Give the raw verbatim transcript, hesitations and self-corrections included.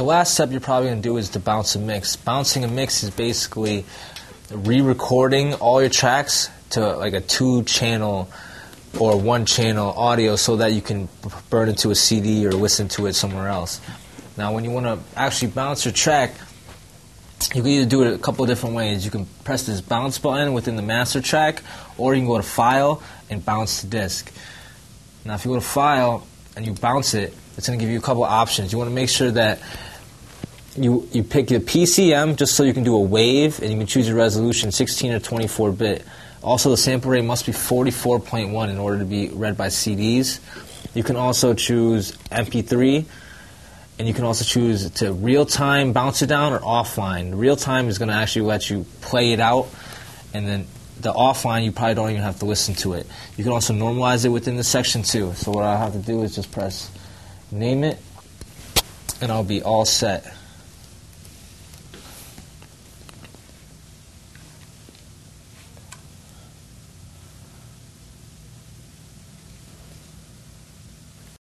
the last step you're probably going to do is to bounce a mix. Bouncing a mix is basically re-recording all your tracks to like a two-channel or one-channel audio so that you can burn it to a C D or listen to it somewhere else. Now, when you want to actually bounce your track, you can either do it a couple of different ways. You can press this bounce button within the master track, or you can go to File and Bounce to Disk. Now, if you go to File and you bounce it, it's going to give you a couple of options. You want to make sure that you you pick the P C M just so you can do a wave, and you can choose your resolution, sixteen or twenty-four bit. Also, the sample rate must be forty-four point one in order to be read by C Ds. You can also choose M P three, and you can also choose to real-time bounce it down or offline. Real-time is going to actually let you play it out, and then the offline, you probably don't even have to listen to it. You can also normalize it within the section too. So what I have to do is just press name it, and I'll be all set.